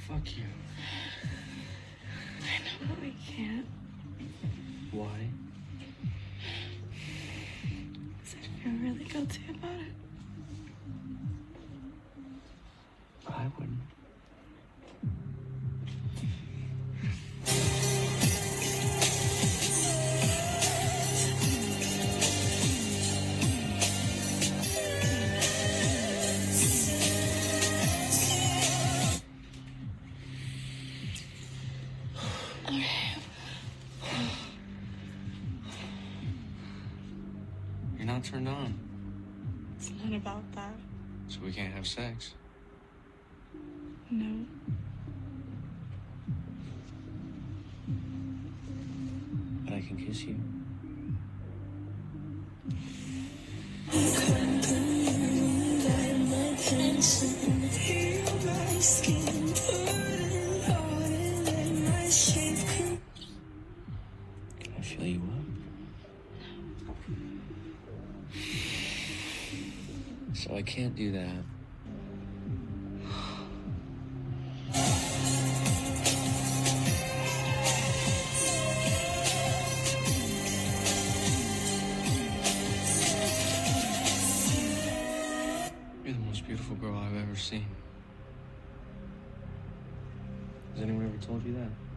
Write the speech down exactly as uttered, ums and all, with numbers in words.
fuck you. I know, but we can't. Why? Because I feel really guilty about it. I wouldn't. You're not turned on. It's not about that. So we can't have sex. No. But I can kiss you. Can I fill you up? So I can't do that. You're the most beautiful girl I've ever seen. Has anyone ever told you that?